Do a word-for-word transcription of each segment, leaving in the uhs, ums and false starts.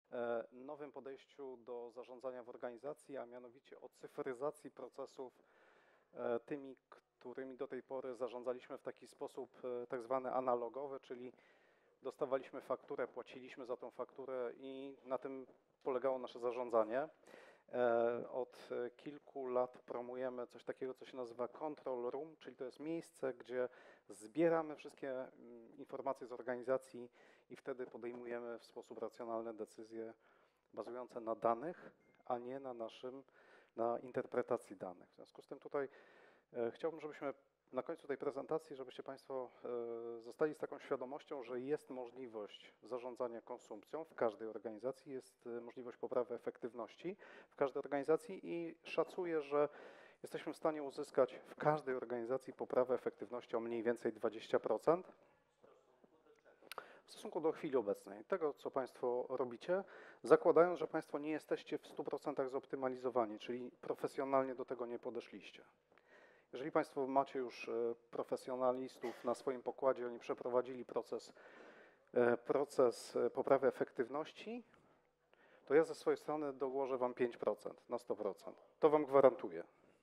e, nowym podejściu do zarządzania w organizacji, a mianowicie o cyfryzacji procesów, e, tymi, którymi do tej pory zarządzaliśmy w taki sposób e, tak zwany analogowy, czyli dostawaliśmy fakturę, płaciliśmy za tą fakturę i na tym polegało nasze zarządzanie. E, Od e, kilku lat promujemy coś takiego, co się nazywa Control Room, czyli to jest miejsce, gdzie zbieramy wszystkie mm, informacje z organizacji i wtedy podejmujemy w sposób racjonalny decyzje bazujące na danych, a nie na naszym, na interpretacji danych. W związku z tym tutaj e, chciałbym, żebyśmy na końcu tej prezentacji, żebyście Państwo e, zostali z taką świadomością, że jest możliwość zarządzania konsumpcją w każdej organizacji, jest e, możliwość poprawy efektywności w każdej organizacji i szacuję, że jesteśmy w stanie uzyskać w każdej organizacji poprawę efektywności o mniej więcej dwadzieścia procent w stosunku do chwili obecnej, tego co Państwo robicie, zakładając, że Państwo nie jesteście w stu procentach zoptymalizowani, czyli profesjonalnie do tego nie podeszliście. Jeżeli Państwo macie już e, profesjonalistów na swoim pokładzie, oni przeprowadzili proces, e, proces e, poprawy efektywności, to ja ze swojej strony dołożę Wam pięć procent na sto procent. To Wam gwarantuję.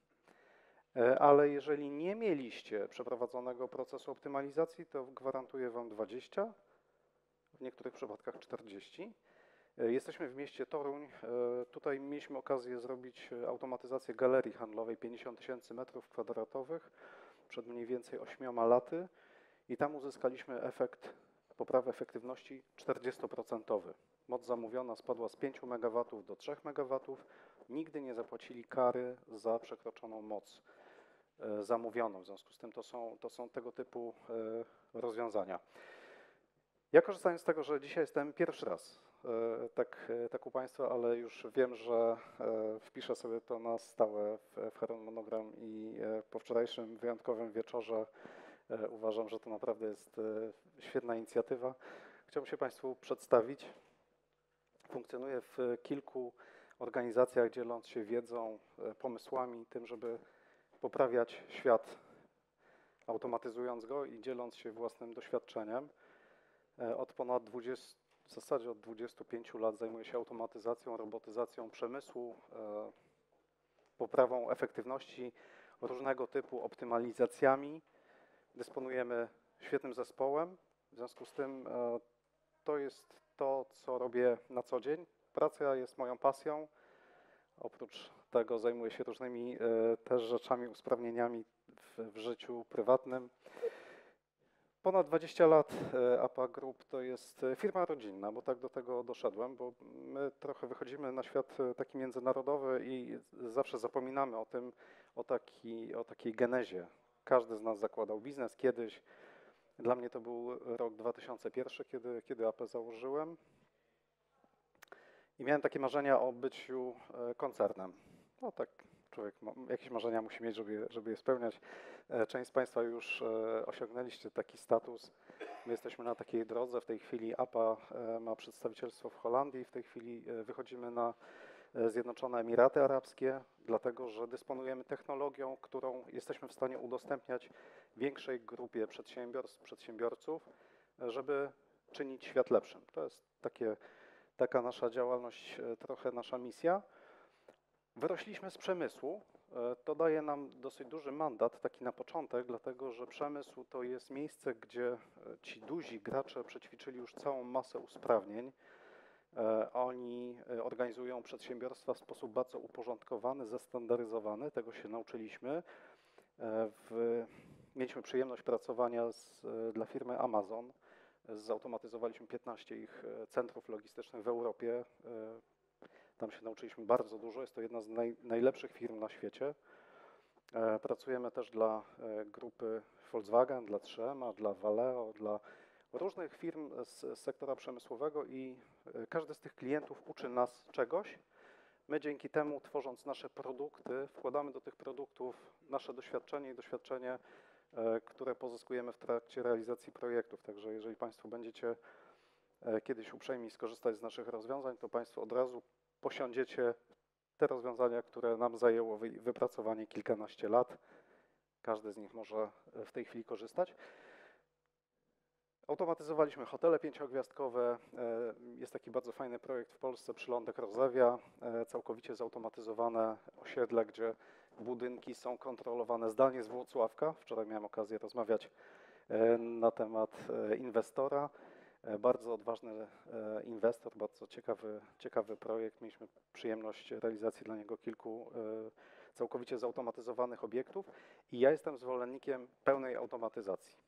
E, Ale jeżeli nie mieliście przeprowadzonego procesu optymalizacji, to gwarantuję Wam dwadzieścia procent, w niektórych przypadkach czterdzieści procent. Jesteśmy w mieście Toruń. E, Tutaj mieliśmy okazję zrobić automatyzację galerii handlowej pięćdziesiąt tysięcy metrów kwadratowych przed mniej więcej ośmioma laty i tam uzyskaliśmy efekt, poprawę efektywności czterdziestoprocentowy. Moc zamówiona spadła z pięciu megawatów do trzech megawatów. Nigdy nie zapłacili kary za przekroczoną moc e, zamówioną. W związku z tym to są, to są tego typu e, rozwiązania. Ja korzystając z tego, że dzisiaj jestem pierwszy raz e, tak, e, tak u Państwa, ale już wiem, że e, wpiszę sobie to na stałe w, w harmonogram i e, po wczorajszym wyjątkowym wieczorze e, uważam, że to naprawdę jest e, świetna inicjatywa. Chciałbym się Państwu przedstawić. Funkcjonuję w kilku organizacjach, dzieląc się wiedzą, e, pomysłami, tym, żeby poprawiać świat, automatyzując go i dzieląc się własnym doświadczeniem. Od ponad dwudziestu, w zasadzie od dwudziestu pięciu lat zajmuję się automatyzacją, robotyzacją przemysłu, e, poprawą efektywności różnego typu, optymalizacjami. Dysponujemy świetnym zespołem, w związku z tym e, to jest to, co robię na co dzień. Praca jest moją pasją. Oprócz tego zajmuję się różnymi e, też rzeczami, usprawnieniami w, w życiu prywatnym. Ponad dwadzieścia lat A P A Group to jest firma rodzinna, bo tak do tego doszedłem, bo my trochę wychodzimy na świat taki międzynarodowy i zawsze zapominamy o tym, o, taki, o takiej genezie. Każdy z nas zakładał biznes kiedyś. Dla mnie to był rok dwa tysiące pierwszy, kiedy, kiedy A P założyłem i miałem takie marzenia o byciu koncernem. No tak, człowiek ma, jakieś marzenia musi mieć, żeby, żeby je spełniać. Część z Państwa już osiągnęliście taki status. My jesteśmy na takiej drodze. W tej chwili A P A ma przedstawicielstwo w Holandii. W tej chwili wychodzimy na Zjednoczone Emiraty Arabskie, dlatego że dysponujemy technologią, którą jesteśmy w stanie udostępniać większej grupie przedsiębiorstw, przedsiębiorców, żeby czynić świat lepszym. To jest takie, taka nasza działalność, trochę nasza misja. Wyrośliśmy z przemysłu. To daje nam dosyć duży mandat, taki na początek, dlatego że przemysł to jest miejsce, gdzie ci duzi gracze przećwiczyli już całą masę usprawnień. Oni organizują przedsiębiorstwa w sposób bardzo uporządkowany, zestandaryzowany. Tego się nauczyliśmy. W, mieliśmy przyjemność pracowania z, dla firmy Amazon. Zautomatyzowaliśmy piętnaście ich centrów logistycznych w Europie. Tam się nauczyliśmy bardzo dużo. Jest to jedna z naj, najlepszych firm na świecie. E, pracujemy też dla e, grupy Volkswagen, dla trzy M a, dla Valeo, dla różnych firm z, z sektora przemysłowego i e, każdy z tych klientów uczy nas czegoś. My dzięki temu, tworząc nasze produkty, wkładamy do tych produktów nasze doświadczenie i doświadczenie, e, które pozyskujemy w trakcie realizacji projektów. Także jeżeli Państwo będziecie e, kiedyś uprzejmi skorzystać z naszych rozwiązań, to Państwo od razu posiądziecie te rozwiązania, które nam zajęło wypracowanie kilkanaście lat. Każdy z nich może w tej chwili korzystać. Automatyzowaliśmy hotele pięciogwiazdkowe. Jest taki bardzo fajny projekt w Polsce, Przylądek Rozewia, całkowicie zautomatyzowane osiedle, gdzie budynki są kontrolowane zdalnie z Włocławka. Wczoraj miałem okazję rozmawiać na temat inwestora. Bardzo odważny inwestor, bardzo ciekawy, ciekawy projekt. Mieliśmy przyjemność realizacji dla niego kilku całkowicie zautomatyzowanych obiektów i ja jestem zwolennikiem pełnej automatyzacji.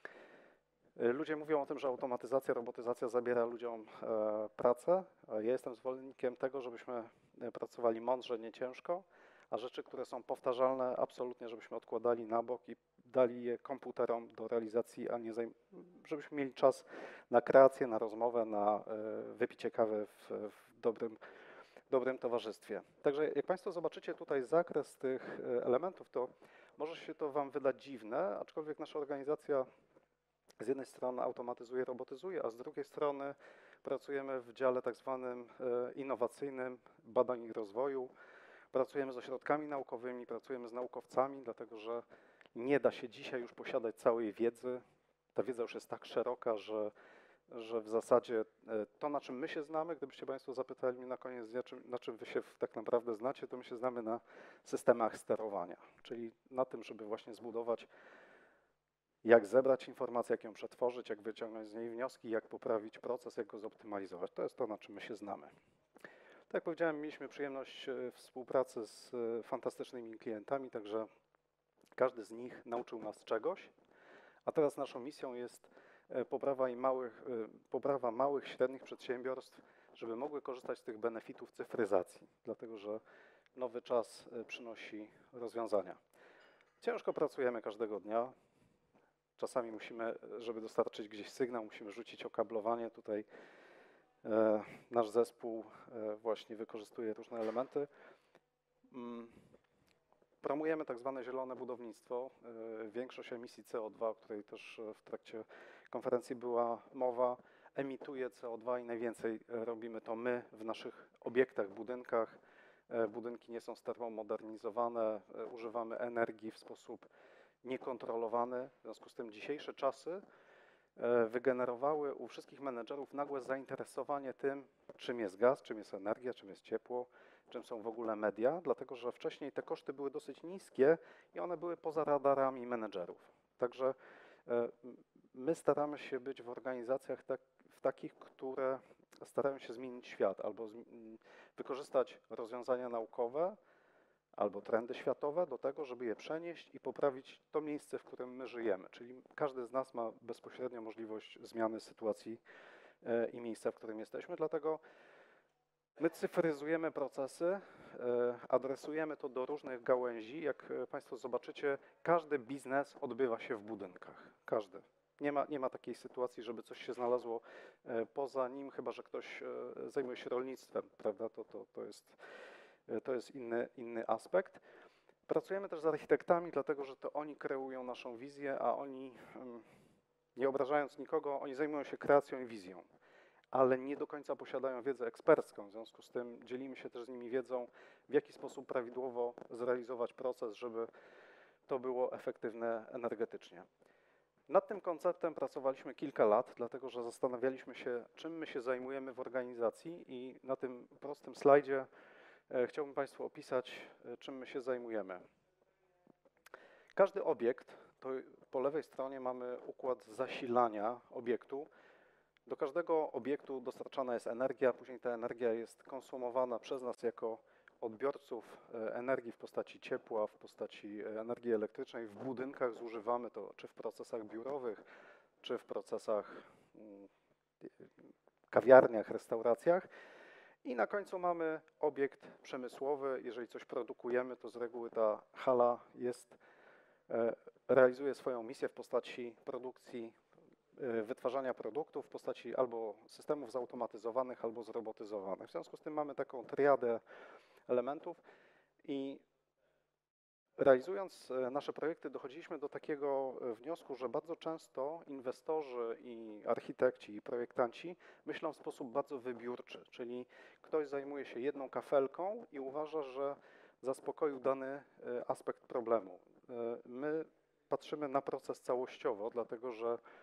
Ludzie mówią o tym, że automatyzacja, robotyzacja zabiera ludziom e, pracę. Ja jestem zwolennikiem tego, żebyśmy pracowali mądrze, nie ciężko, a rzeczy, które są powtarzalne, absolutnie, żebyśmy odkładali na bok i dali je komputerom do realizacji, a nie zajm- żebyśmy mieli czas na kreację, na rozmowę, na e, wypicie kawy w, w dobrym, dobrym towarzystwie. Także jak Państwo zobaczycie tutaj zakres tych elementów, to może się to Wam wydać dziwne, aczkolwiek nasza organizacja z jednej strony automatyzuje, robotyzuje, a z drugiej strony pracujemy w dziale tak zwanym innowacyjnym badań i rozwoju. Pracujemy z ośrodkami naukowymi, pracujemy z naukowcami, dlatego że nie da się dzisiaj już posiadać całej wiedzy. Ta wiedza już jest tak szeroka, że, że w zasadzie to, na czym my się znamy, gdybyście Państwo zapytali mnie na koniec dnia, czym, na czym Wy się tak naprawdę znacie, to my się znamy na systemach sterowania, czyli na tym, żeby właśnie zbudować, jak zebrać informację, jak ją przetworzyć, jak wyciągnąć z niej wnioski, jak poprawić proces, jak go zoptymalizować. To jest to, na czym my się znamy. Tak jak powiedziałem, mieliśmy przyjemność współpracy z fantastycznymi klientami, także każdy z nich nauczył nas czegoś, a teraz naszą misją jest poprawa, i małych, poprawa małych, średnich przedsiębiorstw, żeby mogły korzystać z tych benefitów cyfryzacji, dlatego że nowy czas przynosi rozwiązania. Ciężko pracujemy każdego dnia. Czasami musimy, żeby dostarczyć gdzieś sygnał, musimy rzucić okablowanie. Tutaj e, nasz zespół e, właśnie wykorzystuje różne elementy. Mm. Promujemy tak zwane zielone budownictwo. E, większość emisji C O dwa, o której też w trakcie konferencji była mowa, emituje C O dwa i najwięcej robimy to my w naszych obiektach, budynkach. E, budynki nie są termomodernizowane, e, używamy energii w sposób niekontrolowany. W związku z tym dzisiejsze czasy wygenerowały u wszystkich menedżerów nagłe zainteresowanie tym, czym jest gaz, czym jest energia, czym jest ciepło, czym są w ogóle media, dlatego że wcześniej te koszty były dosyć niskie i one były poza radarami menedżerów. Także my staramy się być w organizacjach tak, w takich, które starają się zmienić świat albo z, wykorzystać rozwiązania naukowe albo trendy światowe do tego, żeby je przenieść i poprawić to miejsce, w którym my żyjemy. Czyli każdy z nas ma bezpośrednio możliwość zmiany sytuacji i miejsca, w którym jesteśmy. Dlatego my cyfryzujemy procesy, adresujemy to do różnych gałęzi. Jak Państwo zobaczycie, każdy biznes odbywa się w budynkach. Każdy. Nie ma, nie ma takiej sytuacji, żeby coś się znalazło poza nim, chyba że ktoś zajmuje się rolnictwem, prawda? To, to, to jest... To jest inny, inny aspekt. Pracujemy też z architektami, dlatego że to oni kreują naszą wizję, a oni, nie obrażając nikogo, oni zajmują się kreacją i wizją, ale nie do końca posiadają wiedzę ekspercką. W związku z tym dzielimy się też z nimi wiedzą, w jaki sposób prawidłowo zrealizować proces, żeby to było efektywne energetycznie. Nad tym konceptem pracowaliśmy kilka lat, dlatego że zastanawialiśmy się, czym my się zajmujemy w organizacji i na tym prostym slajdzie chciałbym Państwu opisać, czym my się zajmujemy. Każdy obiekt, to po lewej stronie mamy układ zasilania obiektu. Do każdego obiektu dostarczana jest energia, później ta energia jest konsumowana przez nas jako odbiorców energii w postaci ciepła, w postaci energii elektrycznej. W budynkach zużywamy to czy w procesach biurowych, czy w procesach, kawiarniach, restauracjach. I na końcu mamy obiekt przemysłowy. Jeżeli coś produkujemy, to z reguły ta hala jest, realizuje swoją misję w postaci produkcji, wytwarzania produktów, w postaci albo systemów zautomatyzowanych, albo zrobotyzowanych. W związku z tym mamy taką triadę elementów i realizując nasze projekty dochodziliśmy do takiego wniosku, że bardzo często inwestorzy i architekci i projektanci myślą w sposób bardzo wybiórczy, czyli ktoś zajmuje się jedną kafelką i uważa, że zaspokoił dany aspekt problemu. My patrzymy na proces całościowo, dlatego że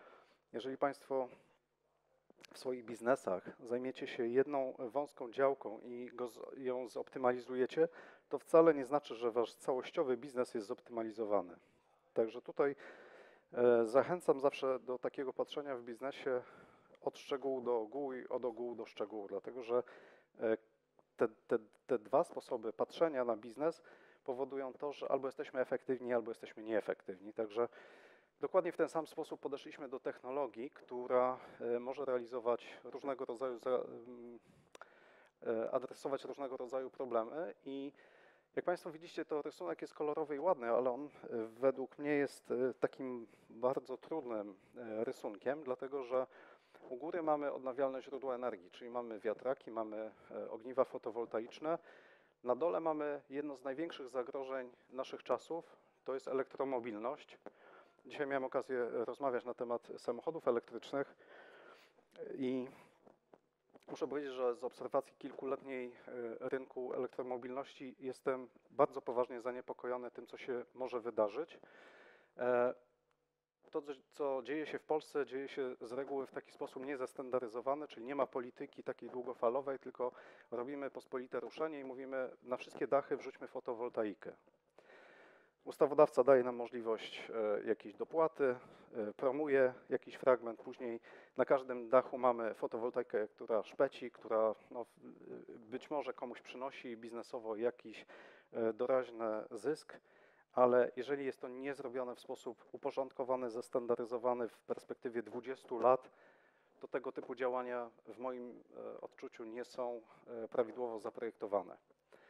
Jeżeli Państwo w swoich biznesach zajmiecie się jedną wąską działką i go, z- ją zoptymalizujecie, to wcale nie znaczy, że Wasz całościowy biznes jest zoptymalizowany. Także tutaj e, zachęcam zawsze do takiego patrzenia w biznesie od szczegółu do ogółu i od ogółu do szczegółu, dlatego że e, te, te, te dwa sposoby patrzenia na biznes powodują to, że albo jesteśmy efektywni, albo jesteśmy nieefektywni. Także dokładnie w ten sam sposób podeszliśmy do technologii, która e, może realizować różnego rodzaju, za- mm, e, adresować różnego rodzaju problemy i jak Państwo widzicie, to rysunek jest kolorowy i ładny, ale on e, według mnie jest e, takim bardzo trudnym e, rysunkiem, dlatego że u góry mamy odnawialne źródła energii, czyli mamy wiatraki, mamy e, ogniwa fotowoltaiczne. Na dole mamy jedno z największych zagrożeń naszych czasów, to jest elektromobilność. Dzisiaj miałem okazję rozmawiać na temat samochodów elektrycznych i muszę powiedzieć, że z obserwacji kilkuletniej e, rynku elektromobilności jestem bardzo poważnie zaniepokojony tym, co się może wydarzyć. E, To, co- co dzieje się w Polsce, dzieje się z reguły w taki sposób niezestandaryzowany, czyli nie ma polityki takiej długofalowej, tylko robimy pospolite ruszenie i mówimy, na wszystkie dachy wrzućmy fotowoltaikę. Ustawodawca daje nam możliwość e, jakiejś dopłaty, e, promuje jakiś fragment, później na każdym dachu mamy fotowoltaikę, która szpeci, która no, w- być może komuś przynosi biznesowo jakiś e, doraźny zysk, ale jeżeli jest to nie zrobione w sposób uporządkowany, zestandaryzowany w perspektywie dwudziestu lat, to tego typu działania w moim e, odczuciu nie są e, prawidłowo zaprojektowane.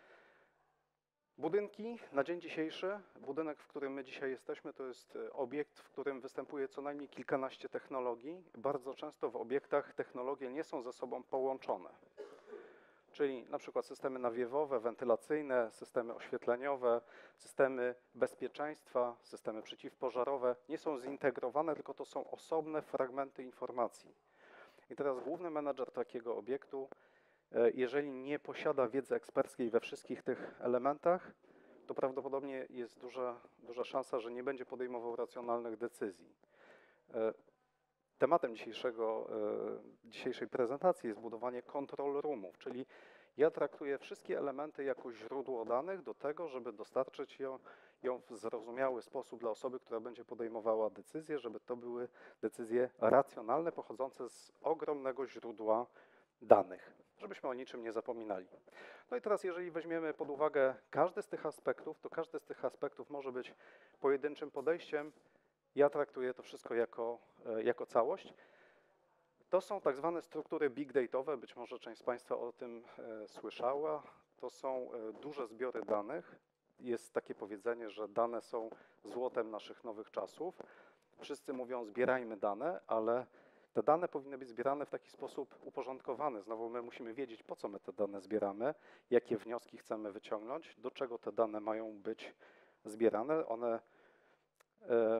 Budynki na dzień dzisiejszy, budynek, w którym my dzisiaj jesteśmy, to jest e, obiekt, w którym występuje co najmniej kilkanaście technologii. Bardzo często w obiektach technologie nie są ze sobą połączone. Czyli na przykład systemy nawiewowe, wentylacyjne, systemy oświetleniowe, systemy bezpieczeństwa, systemy przeciwpożarowe nie są zintegrowane, tylko to są osobne fragmenty informacji. I teraz główny menedżer takiego obiektu, e, jeżeli nie posiada wiedzy eksperckiej we wszystkich tych elementach, to prawdopodobnie jest duża, duża szansa, że nie będzie podejmował racjonalnych decyzji. E, Tematem dzisiejszego, e, dzisiejszej prezentacji jest budowanie control roomów, czyli ja traktuję wszystkie elementy jako źródło danych do tego, żeby dostarczyć ją, ją w zrozumiały sposób dla osoby, która będzie podejmowała decyzje, żeby to były decyzje racjonalne, pochodzące z ogromnego źródła danych, żebyśmy o niczym nie zapominali. No i teraz, jeżeli weźmiemy pod uwagę każdy z tych aspektów, to każdy z tych aspektów może być pojedynczym podejściem. Ja traktuję to wszystko jako, e, jako całość. To są tak zwane struktury big dataowe, być może część z Państwa o tym e, słyszała. To są e, duże zbiory danych. Jest takie powiedzenie, że dane są złotem naszych nowych czasów. Wszyscy mówią, zbierajmy dane, ale te dane powinny być zbierane w taki sposób uporządkowany. Znowu my musimy wiedzieć, po co my te dane zbieramy, jakie wnioski chcemy wyciągnąć, do czego te dane mają być zbierane. One e,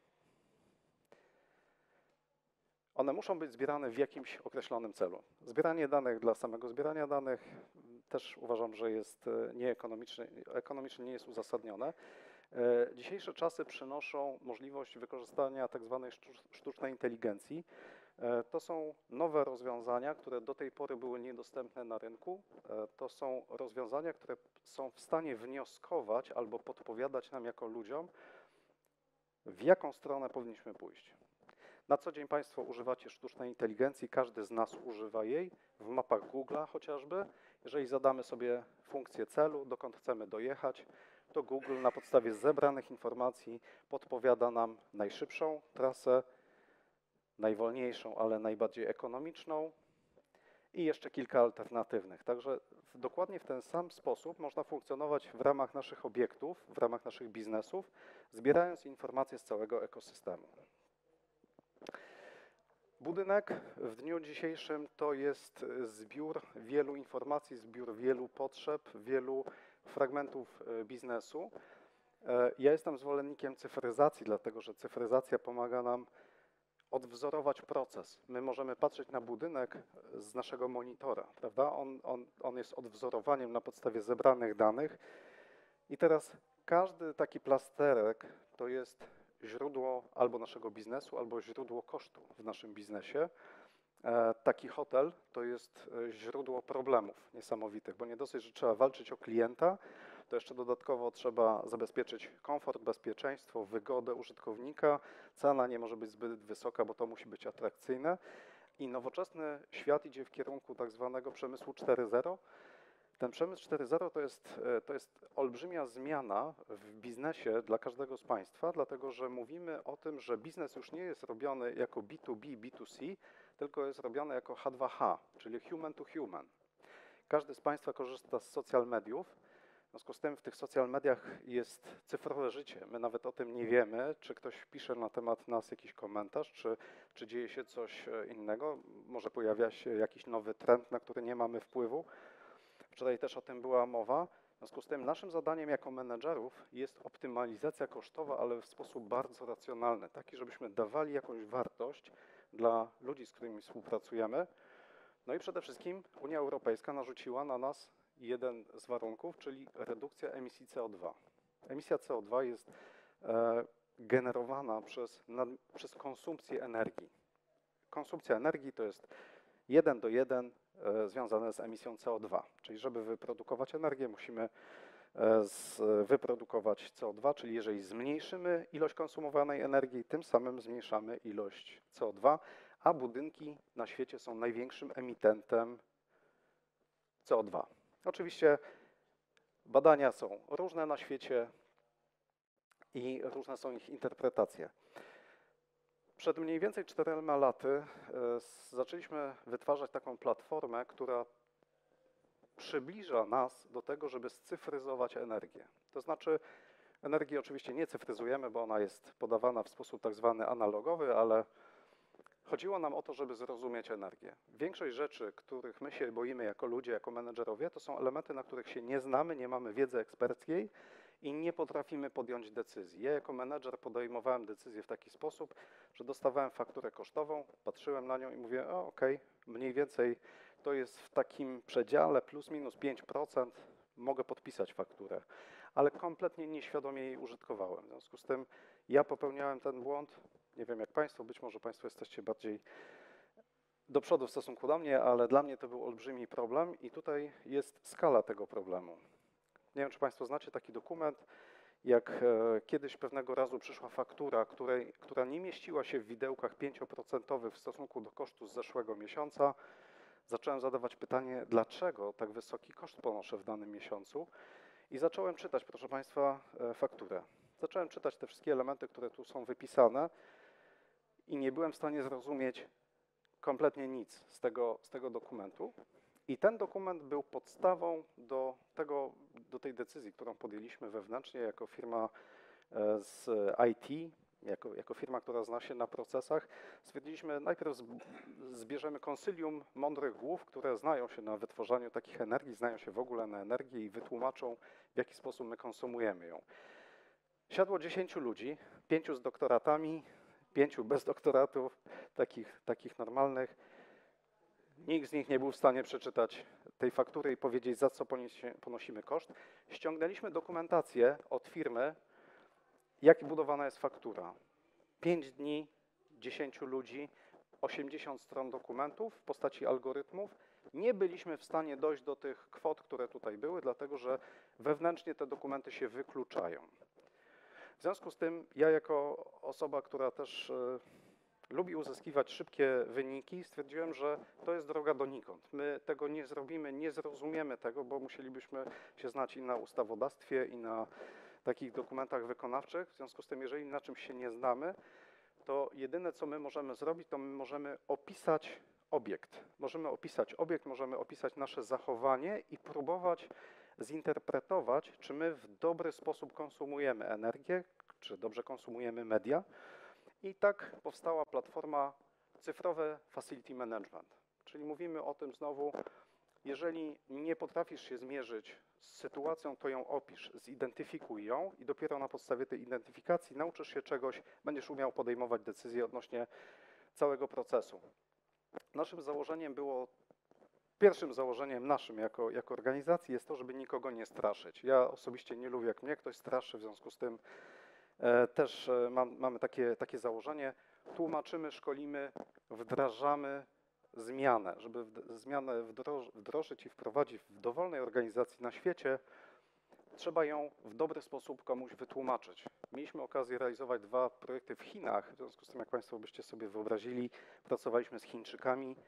One muszą być zbierane w jakimś określonym celu. Zbieranie danych dla samego zbierania danych m, też uważam, że jest e, nieekonomicznie, ekonomicznie nie jest uzasadnione. E, Dzisiejsze czasy przynoszą możliwość wykorzystania tak zwanej sztucz- sztucznej inteligencji. E, To są nowe rozwiązania, które do tej pory były niedostępne na rynku. E, To są rozwiązania, które są w stanie wnioskować albo podpowiadać nam jako ludziom, w jaką stronę powinniśmy pójść. Na co dzień Państwo używacie sztucznej inteligencji, każdy z nas używa jej, w mapach Google'a chociażby. Jeżeli zadamy sobie funkcję celu, dokąd chcemy dojechać, to Google na podstawie zebranych informacji podpowiada nam najszybszą trasę, najwolniejszą, ale najbardziej ekonomiczną i jeszcze kilka alternatywnych. Także w, dokładnie w ten sam sposób można funkcjonować w ramach naszych obiektów, w ramach naszych biznesów, zbierając informacje z całego ekosystemu. Budynek w dniu dzisiejszym to jest zbiór wielu informacji, zbiór wielu potrzeb, wielu fragmentów e, biznesu. E, Ja jestem zwolennikiem cyfryzacji, dlatego że cyfryzacja pomaga nam odwzorować proces. My możemy patrzeć na budynek z naszego monitora, prawda? On, on, on jest odwzorowaniem na podstawie zebranych danych i teraz każdy taki plasterek to jest źródło albo naszego biznesu, albo źródło kosztu w naszym biznesie. E, Taki hotel to jest e, źródło problemów niesamowitych, bo nie dosyć, że trzeba walczyć o klienta, to jeszcze dodatkowo trzeba zabezpieczyć komfort, bezpieczeństwo, wygodę użytkownika. Cena nie może być zbyt wysoka, bo to musi być atrakcyjne. I nowoczesny świat idzie w kierunku tak zwanego przemysłu cztery zero. Ten przemysł cztery zero to jest, e, to jest olbrzymia zmiana w biznesie dla każdego z Państwa, dlatego że mówimy o tym, że biznes już nie jest robiony jako B dwa B, B dwa C, tylko jest robiony jako H dwa H, czyli human to human. Każdy z Państwa korzysta z social mediów. W związku z tym w tych social mediach jest cyfrowe życie. My nawet o tym nie wiemy, czy ktoś pisze na temat nas jakiś komentarz, czy, czy dzieje się coś innego. Może pojawia się jakiś nowy trend, na który nie mamy wpływu. Wczoraj też o tym była mowa. W związku z tym naszym zadaniem jako menedżerów jest optymalizacja kosztowa, ale w sposób bardzo racjonalny, taki, żebyśmy dawali jakąś wartość dla ludzi, z którymi współpracujemy. No i przede wszystkim Unia Europejska narzuciła na nas jeden z warunków, czyli redukcja emisji C O dwa. Emisja C O dwa jest e, generowana przez, nad, przez konsumpcję energii. Konsumpcja energii to jest jeden do jeden e, związane z emisją C O dwa, czyli żeby wyprodukować energię, musimy e, z, wyprodukować C O dwa, czyli jeżeli zmniejszymy ilość konsumowanej energii, tym samym zmniejszamy ilość C O dwa, a budynki na świecie są największym emitentem C O dwa. Oczywiście badania są różne na świecie i różne są ich interpretacje. Przed mniej więcej czterema laty e, zaczęliśmy wytwarzać taką platformę, która przybliża nas do tego, żeby scyfryzować energię. To znaczy energii oczywiście nie cyfryzujemy, bo ona jest podawana w sposób tak zwany analogowy, ale chodziło nam o to, żeby zrozumieć energię. Większość rzeczy, których my się boimy jako ludzie, jako menedżerowie, to są elementy, na których się nie znamy, nie mamy wiedzy eksperckiej i nie potrafimy podjąć decyzji. Ja jako menedżer podejmowałem decyzję w taki sposób, że dostawałem fakturę kosztową, patrzyłem na nią i mówię, o okej, okay, mniej więcej to jest w takim przedziale plus minus pięć procent, mogę podpisać fakturę, ale kompletnie nieświadomie jej użytkowałem. W związku z tym ja popełniałem ten błąd. Nie wiem jak Państwo, być może Państwo jesteście bardziej do przodu w stosunku do mnie, ale dla mnie to był olbrzymi problem i tutaj jest skala tego problemu. Nie wiem, czy Państwo znacie taki dokument, jak e, kiedyś pewnego razu przyszła faktura, której, która nie mieściła się w widełkach pięcioprocentowych w stosunku do kosztu z zeszłego miesiąca. Zacząłem zadawać pytanie, dlaczego tak wysoki koszt ponoszę w danym miesiącu i zacząłem czytać, proszę Państwa, e, fakturę. Zacząłem czytać te wszystkie elementy, które tu są wypisane i nie byłem w stanie zrozumieć kompletnie nic z tego, z tego dokumentu. I ten dokument był podstawą do, tego, do tej decyzji, którą podjęliśmy wewnętrznie jako firma z I T, jako, jako firma, która zna się na procesach. Stwierdziliśmy, najpierw zbierzemy konsylium mądrych głów, które znają się na wytwarzaniu takich energii, znają się w ogóle na energii i wytłumaczą, w jaki sposób my konsumujemy ją. Siadło dziesięciu ludzi, pięciu z doktoratami, pięciu bez doktoratów, takich, takich normalnych. Nikt z nich nie był w stanie przeczytać tej faktury i powiedzieć, za co ponosimy koszt. Ściągnęliśmy dokumentację od firmy, jak budowana jest faktura. Pięć dni, dziesięciu ludzi, osiemdziesiąt stron dokumentów w postaci algorytmów. Nie byliśmy w stanie dojść do tych kwot, które tutaj były, dlatego że wewnętrznie te dokumenty się wykluczają. W związku z tym ja jako osoba, która też y, lubi uzyskiwać szybkie wyniki, stwierdziłem, że to jest droga donikąd. My tego nie zrobimy, nie zrozumiemy tego, bo musielibyśmy się znać i na ustawodawstwie, i na takich dokumentach wykonawczych. W związku z tym, jeżeli na czymś się nie znamy, to jedyne, co my możemy zrobić, to my możemy opisać obiekt. Możemy opisać obiekt, możemy opisać nasze zachowanie i próbować zinterpretować, czy my w dobry sposób konsumujemy energię, czy dobrze konsumujemy media. I tak powstała platforma Cyfrowe Facility Management. Czyli mówimy o tym znowu, jeżeli nie potrafisz się zmierzyć z sytuacją, to ją opisz, zidentyfikuj ją i dopiero na podstawie tej identyfikacji nauczysz się czegoś, będziesz umiał podejmować decyzje odnośnie całego procesu. Naszym założeniem było, pierwszym założeniem naszym jako, jako organizacji jest to, żeby nikogo nie straszyć. Ja osobiście nie lubię, jak mnie ktoś straszy, w związku z tym E, Też e, mam, mamy takie, takie założenie, tłumaczymy, szkolimy, wdrażamy zmianę. Żeby wd- zmianę wdroż, wdrożyć i wprowadzić w dowolnej organizacji na świecie, trzeba ją w dobry sposób komuś wytłumaczyć. Mieliśmy okazję realizować dwa projekty w Chinach, w związku z tym, jak Państwo byście sobie wyobrazili, pracowaliśmy z Chińczykami.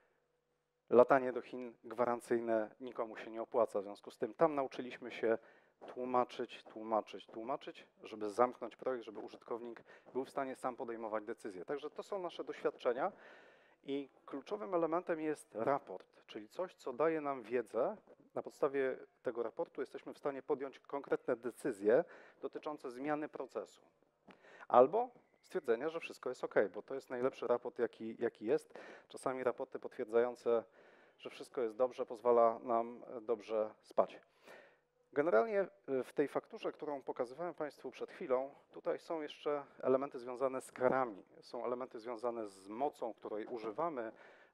Latanie do Chin gwarancyjne nikomu się nie opłaca, w związku z tym tam nauczyliśmy się tłumaczyć, tłumaczyć, tłumaczyć, żeby zamknąć projekt, żeby użytkownik był w stanie sam podejmować decyzje. Także to są nasze doświadczenia i kluczowym elementem jest raport, czyli coś, co daje nam wiedzę. Na podstawie tego raportu jesteśmy w stanie podjąć konkretne decyzje dotyczące zmiany procesu. Albo stwierdzenia, że wszystko jest OK, bo to jest najlepszy raport, jaki, jaki jest. Czasami raporty potwierdzające, że wszystko jest dobrze, pozwala nam dobrze spać. Generalnie w tej fakturze, którą pokazywałem Państwu przed chwilą, tutaj są jeszcze elementy związane z karami. Są elementy związane z mocą, której używamy,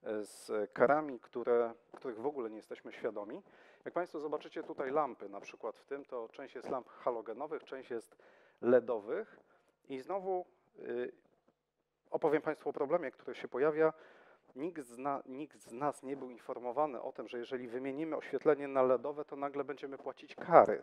z karami, które, których w ogóle nie jesteśmy świadomi. Jak Państwo zobaczycie tutaj lampy, na przykład w tym, to część jest lamp halogenowych, część jest LEDowych. I znowu y, opowiem Państwu o problemie, który się pojawia. Nikt z, na, nikt z nas nie był informowany o tym, że jeżeli wymienimy oświetlenie na LEDowe, to nagle będziemy płacić kary.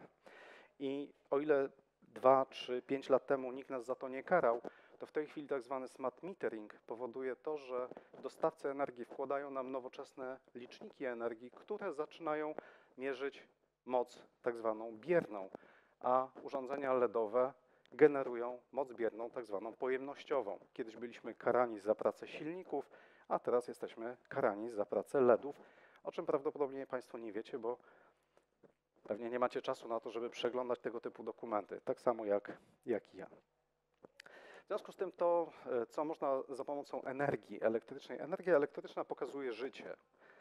I o ile dwa, trzy, pięć lat temu nikt nas za to nie karał, to w tej chwili tak zwany smart metering powoduje to, że dostawcy energii wkładają nam nowoczesne liczniki energii, które zaczynają mierzyć moc tak zwaną bierną, a urządzenia LEDowe generują moc bierną tak zwaną pojemnościową. Kiedyś byliśmy karani za pracę silników, a teraz jesteśmy karani za pracę LEDów, o czym prawdopodobnie Państwo nie wiecie, bo pewnie nie macie czasu na to, żeby przeglądać tego typu dokumenty, tak samo jak, jak i ja. W związku z tym to, co można za pomocą energii elektrycznej. Energia elektryczna pokazuje życie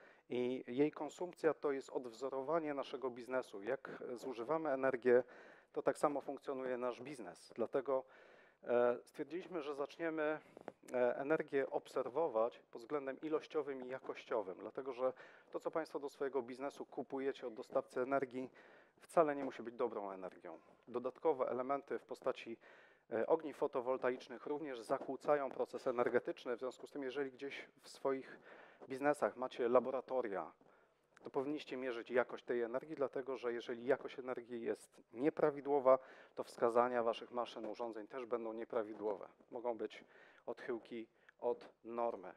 i jej konsumpcja to jest odwzorowanie naszego biznesu. Jak zużywamy energię, to tak samo funkcjonuje nasz biznes. Dlatego stwierdziliśmy, że zaczniemy energię obserwować pod względem ilościowym i jakościowym, dlatego że to, co Państwo do swojego biznesu kupujecie od dostawcy energii, wcale nie musi być dobrą energią. Dodatkowe elementy w postaci ogniw fotowoltaicznych również zakłócają proces energetyczny, w związku z tym, jeżeli gdzieś w swoich biznesach macie laboratoria, to powinniście mierzyć jakość tej energii, dlatego że jeżeli jakość energii jest nieprawidłowa, to wskazania Waszych maszyn, urządzeń też będą nieprawidłowe. Mogą być odchyłki od normy.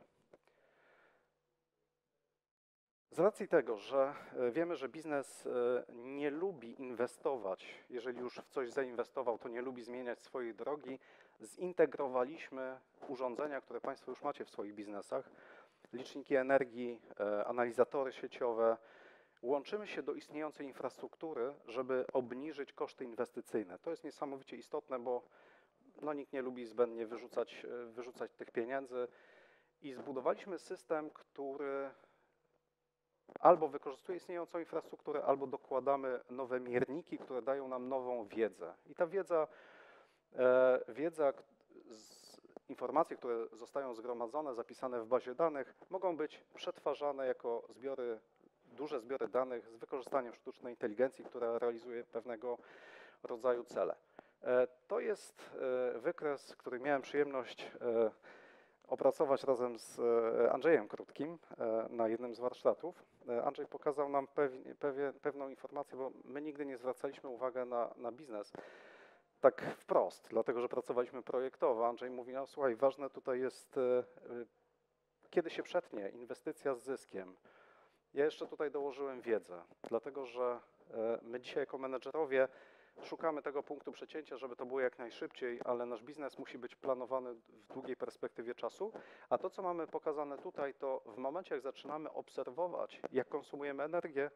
Z racji tego, że wiemy, że biznes nie lubi inwestować, jeżeli już w coś zainwestował, to nie lubi zmieniać swojej drogi, zintegrowaliśmy urządzenia, które Państwo już macie w swoich biznesach, liczniki energii, analizatory sieciowe. Łączymy się do istniejącej infrastruktury, żeby obniżyć koszty inwestycyjne. To jest niesamowicie istotne, bo no, nikt nie lubi zbędnie wyrzucać, wyrzucać tych pieniędzy i zbudowaliśmy system, który albo wykorzystuje istniejącą infrastrukturę, albo dokładamy nowe mierniki, które dają nam nową wiedzę. I ta wiedza, e, wiedza z informacje, które zostają zgromadzone, zapisane w bazie danych, mogą być przetwarzane jako zbiory, duże zbiory danych z wykorzystaniem sztucznej inteligencji, która realizuje pewnego rodzaju cele. E, to jest e, wykres, który miałem przyjemność e, opracować razem z Andrzejem Krótkim na jednym z warsztatów. Andrzej pokazał nam pewnie, pewien, pewną informację, bo my nigdy nie zwracaliśmy uwagi na, na biznes tak wprost, dlatego że pracowaliśmy projektowo. Andrzej mówi, no słuchaj, ważne tutaj jest, kiedy się przetnie inwestycja z zyskiem. Ja jeszcze tutaj dołożyłem wiedzę, dlatego że my dzisiaj jako menedżerowie szukamy tego punktu przecięcia, żeby to było jak najszybciej, ale nasz biznes musi być planowany w długiej perspektywie czasu, a to, co mamy pokazane tutaj, to w momencie, jak zaczynamy obserwować, jak konsumujemy energię.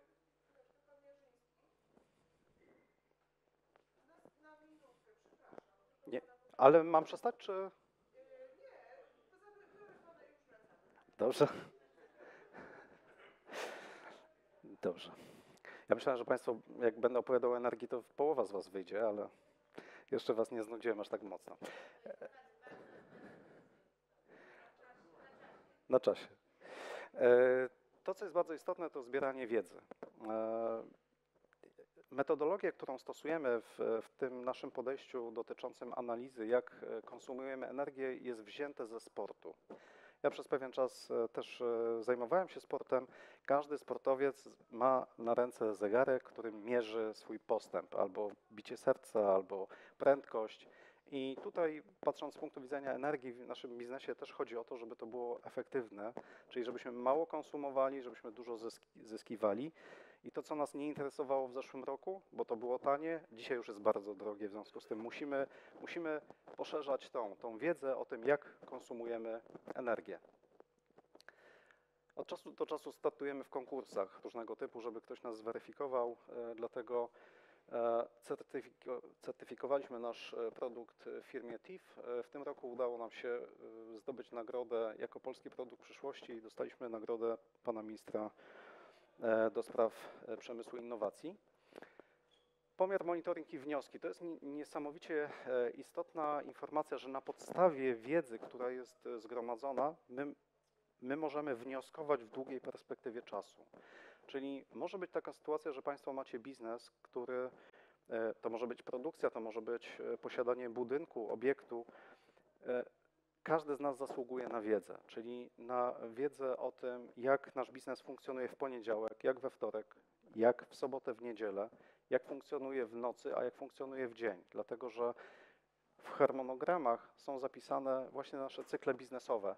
Nie, ale mam przestać, czy... Dobrze. Dobrze. Ja myślałem, że Państwo, jak będę opowiadał o energii, to połowa z Was wyjdzie, ale jeszcze Was nie znudziłem aż tak mocno. Na czasie. To, co jest bardzo istotne, to zbieranie wiedzy. Metodologia, którą stosujemy w, w tym naszym podejściu dotyczącym analizy, jak konsumujemy energię, jest wzięte ze sportu. Ja przez pewien czas też zajmowałem się sportem. Każdy sportowiec ma na ręce zegarek, którym mierzy swój postęp, albo bicie serca, albo prędkość. I tutaj, patrząc z punktu widzenia energii, w naszym biznesie też chodzi o to, żeby to było efektywne, czyli żebyśmy mało konsumowali, żebyśmy dużo zyski, zyskiwali. I to, co nas nie interesowało w zeszłym roku, bo to było tanie, dzisiaj już jest bardzo drogie, w związku z tym musimy, musimy poszerzać tą, tą wiedzę o tym, jak konsumujemy energię. Od czasu do czasu startujemy w konkursach różnego typu, żeby ktoś nas zweryfikował, dlatego certyfiko certyfikowaliśmy nasz produkt w firmie T I F. W tym roku udało nam się zdobyć nagrodę jako polski produkt przyszłości i dostaliśmy nagrodę pana ministra do spraw przemysłu i innowacji. Pomiar, monitoring i wnioski. To jest niesamowicie istotna informacja, że na podstawie wiedzy, która jest zgromadzona, my, my możemy wnioskować w długiej perspektywie czasu. Czyli może być taka sytuacja, że Państwo macie biznes, który, to może być produkcja, to może być posiadanie budynku, obiektu. Każdy z nas zasługuje na wiedzę, czyli na wiedzę o tym, jak nasz biznes funkcjonuje w poniedziałek, jak we wtorek, jak w sobotę, w niedzielę, jak funkcjonuje w nocy, a jak funkcjonuje w dzień. Dlatego, że w harmonogramach są zapisane właśnie nasze cykle biznesowe.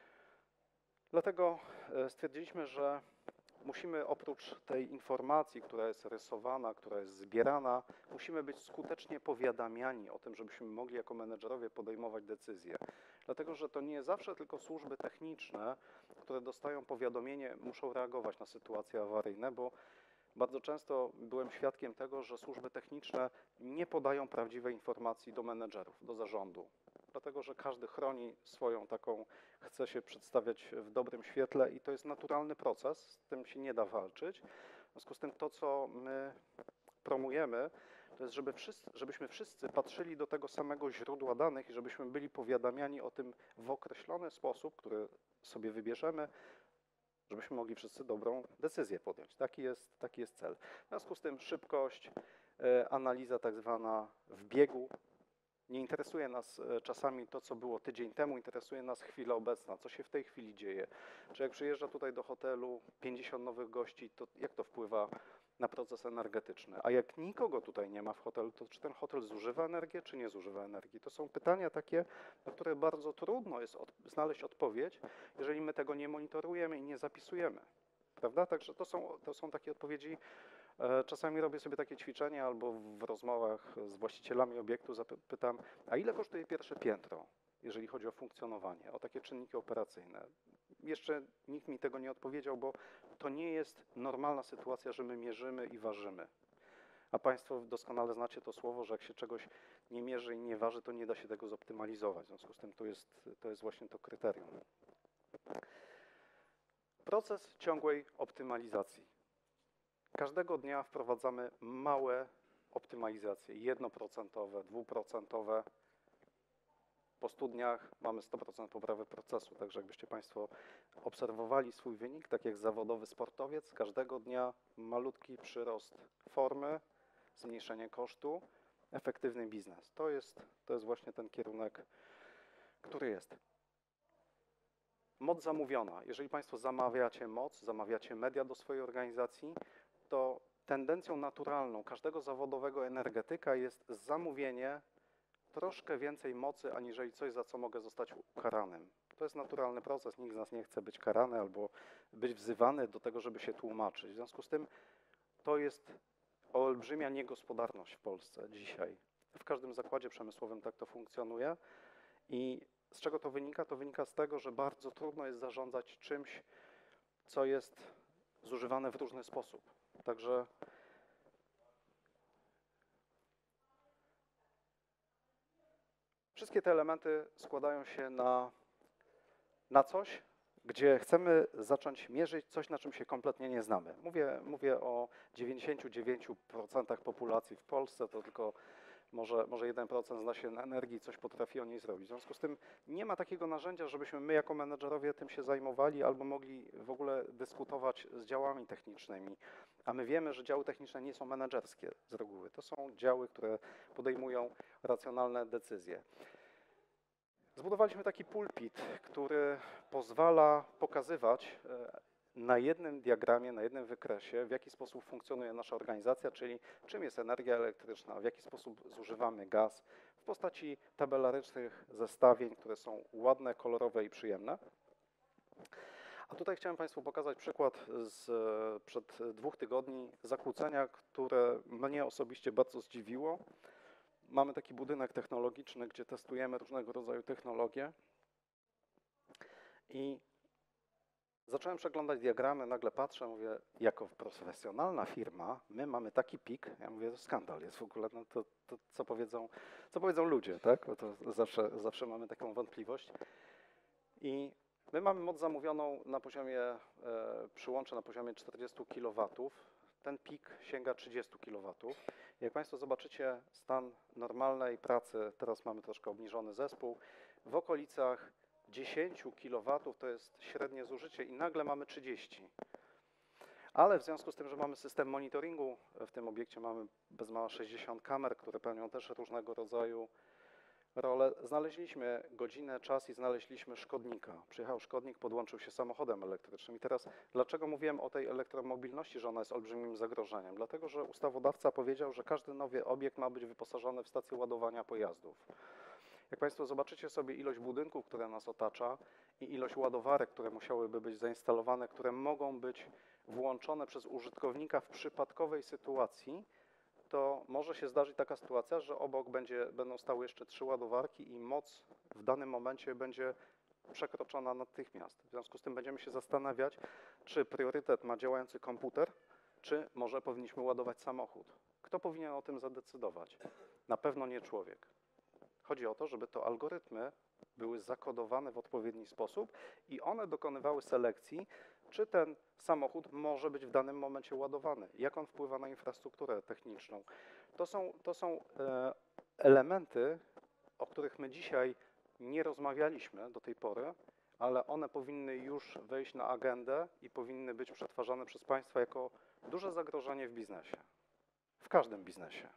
Dlatego stwierdziliśmy, że musimy oprócz tej informacji, która jest rysowana, która jest zbierana, musimy być skutecznie powiadamiani o tym, żebyśmy mogli jako menedżerowie podejmować decyzje. Dlatego, że to nie zawsze tylko służby techniczne, które dostają powiadomienie, muszą reagować na sytuacje awaryjne, bo bardzo często byłem świadkiem tego, że służby techniczne nie podają prawdziwej informacji do menedżerów, do zarządu. Dlatego, że każdy chroni swoją taką, chce się przedstawiać w dobrym świetle i to jest naturalny proces, z tym się nie da walczyć. W związku z tym to, co my promujemy, to jest, żeby wszyscy, żebyśmy wszyscy patrzyli do tego samego źródła danych i żebyśmy byli powiadamiani o tym w określony sposób, który sobie wybierzemy, żebyśmy mogli wszyscy dobrą decyzję podjąć. Taki jest, taki jest cel. W związku z tym szybkość, analiza tak zwana w biegu. Nie interesuje nas czasami to, co było tydzień temu, interesuje nas chwila obecna, co się w tej chwili dzieje. Czy jak przyjeżdża tutaj do hotelu pięćdziesiąt nowych gości, to jak to wpływa na proces energetyczny? A jak nikogo tutaj nie ma w hotelu, to czy ten hotel zużywa energię, czy nie zużywa energii? To są pytania takie, na które bardzo trudno jest od, znaleźć odpowiedź, jeżeli my tego nie monitorujemy i nie zapisujemy. Prawda? Także to są, to są takie odpowiedzi. Czasami robię sobie takie ćwiczenia albo w rozmowach z właścicielami obiektu zapytam, a ile kosztuje pierwsze piętro, jeżeli chodzi o funkcjonowanie, o takie czynniki operacyjne. Jeszcze nikt mi tego nie odpowiedział, bo to nie jest normalna sytuacja, że my mierzymy i ważymy. A Państwo doskonale znacie to słowo, że jak się czegoś nie mierzy i nie waży, to nie da się tego zoptymalizować. W związku z tym to jest, to jest właśnie to kryterium. Proces ciągłej optymalizacji. Każdego dnia wprowadzamy małe optymalizacje, jednoprocentowe, dwuprocentowe. Po stu dniach mamy sto procent poprawy procesu, także jakbyście Państwo obserwowali swój wynik, tak jak zawodowy sportowiec, każdego dnia malutki przyrost formy, zmniejszenie kosztu, efektywny biznes. To jest, to jest właśnie ten kierunek, który jest. Moc zamówiona. Jeżeli Państwo zamawiacie moc, zamawiacie media do swojej organizacji, to tendencją naturalną każdego zawodowego energetyka jest zamówienie troszkę więcej mocy, aniżeli coś, za co mogę zostać ukaranym. To jest naturalny proces, nikt z nas nie chce być karany albo być wzywany do tego, żeby się tłumaczyć. W związku z tym to jest olbrzymia niegospodarność w Polsce dzisiaj. W każdym zakładzie przemysłowym tak to funkcjonuje. I z czego to wynika? To wynika z tego, że bardzo trudno jest zarządzać czymś, co jest zużywane w różny sposób. Także wszystkie te elementy składają się na, na coś, gdzie chcemy zacząć mierzyć coś, na czym się kompletnie nie znamy. Mówię, mówię o dziewięćdziesięciu dziewięciu procentach populacji w Polsce, to tylko może, może jeden procent zna się na energii, coś potrafi o niej zrobić. W związku z tym nie ma takiego narzędzia, żebyśmy my jako menedżerowie tym się zajmowali albo mogli w ogóle dyskutować z działami technicznymi. A my wiemy, że działy techniczne nie są menedżerskie z reguły. To są działy, które podejmują racjonalne decyzje. Zbudowaliśmy taki pulpit, który pozwala pokazywać na jednym diagramie, na jednym wykresie, w jaki sposób funkcjonuje nasza organizacja, czyli czym jest energia elektryczna, w jaki sposób zużywamy gaz, w postaci tabelarycznych zestawień, które są ładne, kolorowe i przyjemne. A tutaj chciałem Państwu pokazać przykład z przed dwóch tygodni zakłócenia, które mnie osobiście bardzo zdziwiło. Mamy taki budynek technologiczny, gdzie testujemy różnego rodzaju technologie i zacząłem przeglądać diagramy, nagle patrzę, mówię, jako profesjonalna firma, my mamy taki pik, ja mówię, to skandal jest w ogóle, no to, to co, powiedzą, co powiedzą ludzie, tak? Bo to zawsze, zawsze mamy taką wątpliwość. I my mamy moc zamówioną na poziomie, e, przyłącze na poziomie czterdziestu kilowatów, ten pik sięga trzydziestu kilowatów. Jak Państwo zobaczycie stan normalnej pracy, teraz mamy troszkę obniżony zespół, w okolicach dziesięciu kilowatów to jest średnie zużycie i nagle mamy trzydzieści. Ale w związku z tym, że mamy system monitoringu, w tym obiekcie mamy bez mała sześćdziesiąt kamer, które pełnią też różnego rodzaju role, znaleźliśmy godzinę, czas i znaleźliśmy szkodnika. Przyjechał szkodnik, podłączył się samochodem elektrycznym. I teraz dlaczego mówiłem o tej elektromobilności, że ona jest olbrzymim zagrożeniem? Dlatego, że ustawodawca powiedział, że każdy nowy obiekt ma być wyposażony w stację ładowania pojazdów. Jak Państwo zobaczycie sobie ilość budynków, które nas otacza i ilość ładowarek, które musiałyby być zainstalowane, które mogą być włączone przez użytkownika w przypadkowej sytuacji, to może się zdarzyć taka sytuacja, że obok będzie, będą stały jeszcze trzy ładowarki i moc w danym momencie będzie przekroczona natychmiast. W związku z tym będziemy się zastanawiać, czy priorytet ma działający komputer, czy może powinniśmy ładować samochód. Kto powinien o tym zadecydować? Na pewno nie człowiek. Chodzi o to, żeby to algorytmy były zakodowane w odpowiedni sposób i one dokonywały selekcji, czy ten samochód może być w danym momencie ładowany, jak on wpływa na infrastrukturę techniczną. To są, to są e, elementy, o których my dzisiaj nie rozmawialiśmy do tej pory, ale one powinny już wejść na agendę i powinny być przetwarzane przez Państwa jako duże zagrożenie w biznesie, w każdym biznesie.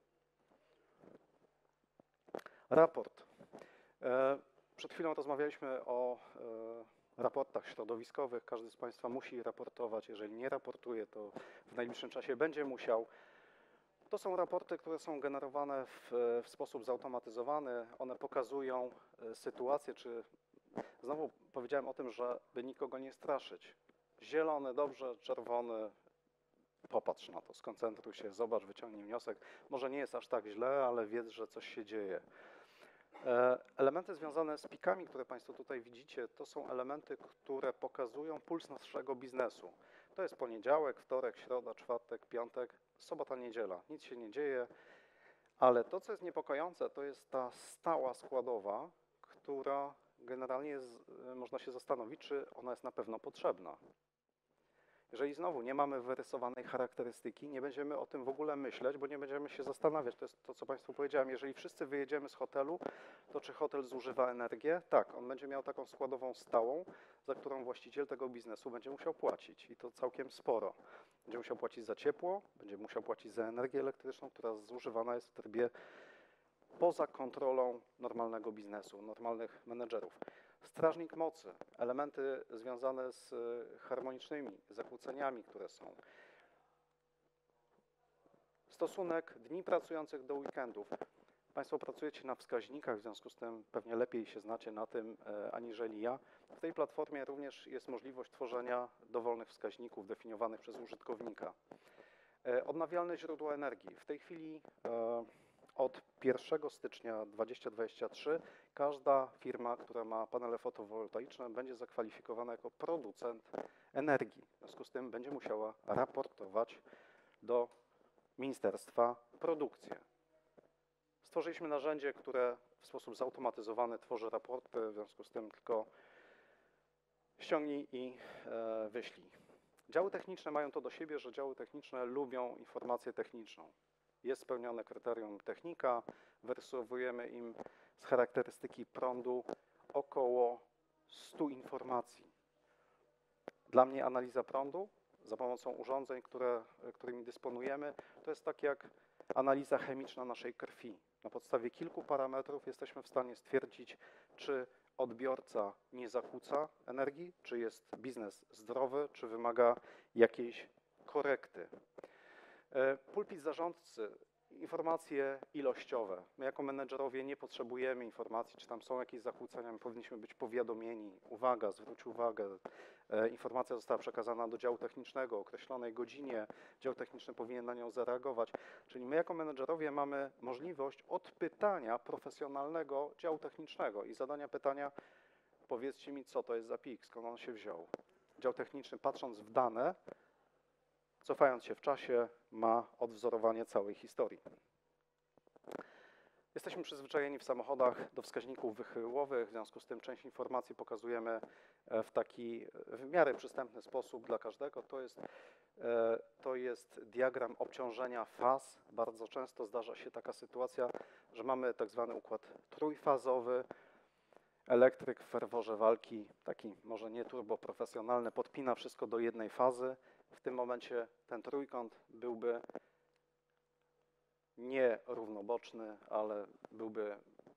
Raport. E, przed chwilą rozmawialiśmy o e, raportach środowiskowych. Każdy z Państwa musi raportować. Jeżeli nie raportuje, to w najbliższym czasie będzie musiał. To są raporty, które są generowane w, w sposób zautomatyzowany. One pokazują sytuację, czy znowu powiedziałem o tym, żeby nikogo nie straszyć. Zielony, dobrze, czerwony, popatrz na to, skoncentruj się, zobacz, wyciągnij wniosek. Może nie jest aż tak źle, ale wiedz, że coś się dzieje. Elementy związane z pikami, które Państwo tutaj widzicie, to są elementy, które pokazują puls naszego biznesu. To jest poniedziałek, wtorek, środa, czwartek, piątek, sobota, niedziela. Nic się nie dzieje, ale to, co jest niepokojące, to jest ta stała składowa, która generalnie jest, można się zastanowić, czy ona jest na pewno potrzebna. Jeżeli znowu nie mamy wyrysowanej charakterystyki, nie będziemy o tym w ogóle myśleć, bo nie będziemy się zastanawiać. To jest to, co Państwu powiedziałem. Jeżeli wszyscy wyjedziemy z hotelu, to czy hotel zużywa energię? Tak, on będzie miał taką składową stałą, za którą właściciel tego biznesu będzie musiał płacić i to całkiem sporo. Będzie musiał płacić za ciepło, będzie musiał płacić za energię elektryczną, która zużywana jest w trybie poza kontrolą normalnego biznesu, normalnych menedżerów. Strażnik mocy, elementy związane z harmonicznymi zakłóceniami, które są. Stosunek dni pracujących do weekendów. Państwo pracujecie na wskaźnikach, w związku z tym pewnie lepiej się znacie na tym aniżeli ja. W tej platformie również jest możliwość tworzenia dowolnych wskaźników definiowanych przez użytkownika. Odnawialne źródła energii. W tej chwili od pierwszego stycznia dwa tysiące dwudziestego dwudziestego trzeciego każda firma, która ma panele fotowoltaiczne, będzie zakwalifikowana jako producent energii. W związku z tym będzie musiała raportować do Ministerstwa produkcję. Stworzyliśmy narzędzie, które w sposób zautomatyzowany tworzy raporty, w związku z tym tylko ściągnij i e, wyślij. Działy techniczne mają to do siebie, że działy techniczne lubią informację techniczną. jest spełnione kryterium technika, wyrysowujemy im z charakterystyki prądu około stu informacji. Dla mnie analiza prądu za pomocą urządzeń, które, którymi dysponujemy, to jest tak jak analiza chemiczna naszej krwi. Na podstawie kilku parametrów jesteśmy w stanie stwierdzić, czy odbiorca nie zakłóca energii, czy jest biznes zdrowy, czy wymaga jakiejś korekty. Pulpit zarządcy, informacje ilościowe. My jako menedżerowie nie potrzebujemy informacji, czy tam są jakieś zakłócenia, my powinniśmy być powiadomieni. Uwaga, zwróć uwagę, informacja została przekazana do działu technicznego o określonej godzinie, dział techniczny powinien na nią zareagować. Czyli my jako menedżerowie mamy możliwość odpytania profesjonalnego działu technicznego i zadania pytania, powiedzcie mi, co to jest za pik, skąd on się wziął. Dział techniczny, patrząc w dane, cofając się w czasie, ma odwzorowanie całej historii. Jesteśmy przyzwyczajeni w samochodach do wskaźników wychyłowych, w związku z tym część informacji pokazujemy w taki w miarę przystępny sposób dla każdego. To jest, to jest diagram obciążenia faz. Bardzo często zdarza się taka sytuacja, że mamy tak zwany układ trójfazowy. Elektryk w ferworze walki, taki może nie turboprofesjonalny, podpina wszystko do jednej fazy. W tym momencie ten trójkąt byłby nie równoboczny, ale byłby...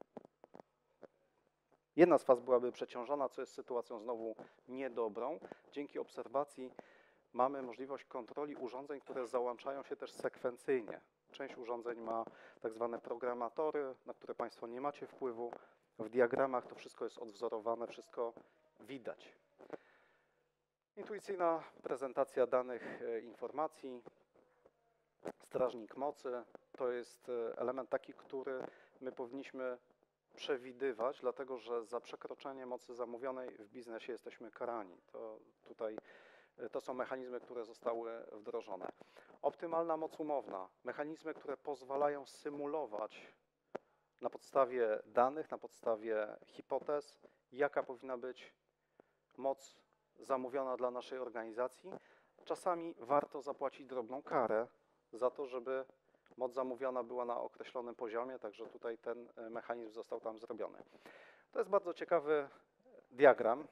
Jedna z faz byłaby przeciążona, co jest sytuacją znowu niedobrą. Dzięki obserwacji mamy możliwość kontroli urządzeń, które załączają się też sekwencyjnie. Część urządzeń ma tak zwane programatory, na które Państwo nie macie wpływu. W diagramach to wszystko jest odwzorowane, wszystko widać. Intuicyjna prezentacja danych informacji. Strażnik mocy to jest element taki, który my powinniśmy przewidywać, dlatego że za przekroczenie mocy zamówionej w biznesie jesteśmy karani. To tutaj to są mechanizmy, które zostały wdrożone. Optymalna moc umowna. Mechanizmy, które pozwalają symulować na podstawie danych, na podstawie hipotez, jaka powinna być moc zamówiona dla naszej organizacji. Czasami warto zapłacić drobną karę za to, żeby moc zamówiona była na określonym poziomie, także tutaj ten mechanizm został tam zrobiony. To jest bardzo ciekawy diagram.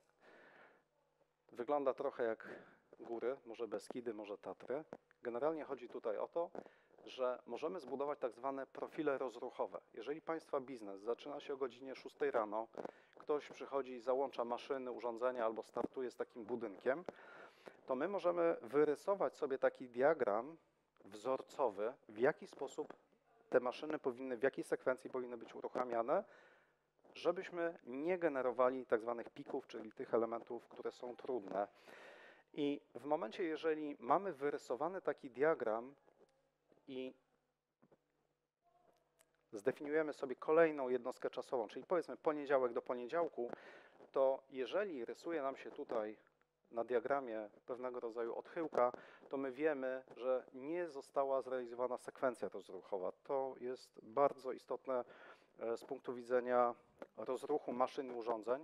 Wygląda trochę jak góry, może Beskidy, może Tatry. Generalnie chodzi tutaj o to, że możemy zbudować tak zwane profile rozruchowe. Jeżeli Państwa biznes zaczyna się o godzinie szóstej rano, ktoś przychodzi i załącza maszyny, urządzenia albo startuje z takim budynkiem, to my możemy wyrysować sobie taki diagram wzorcowy, w jaki sposób te maszyny powinny, w jakiej sekwencji powinny być uruchamiane, żebyśmy nie generowali tak zwanych pików, czyli tych elementów, które są trudne. I w momencie, jeżeli mamy wyrysowany taki diagram i zdefiniujemy sobie kolejną jednostkę czasową, czyli powiedzmy poniedziałek do poniedziałku, to jeżeli rysuje nam się tutaj na diagramie pewnego rodzaju odchyłka, to my wiemy, że nie została zrealizowana sekwencja rozruchowa. To jest bardzo istotne z punktu widzenia rozruchu maszyn i urządzeń.